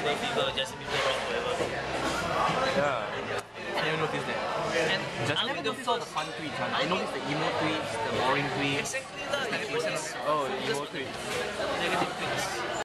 Bieber, Justin Bieber wrong, whatever. Yeah. I never noticed that. And I never noticed all the fun tweets. I noticed the emo tweets, the boring tweets. Exactly lah. Oh, emo tweets.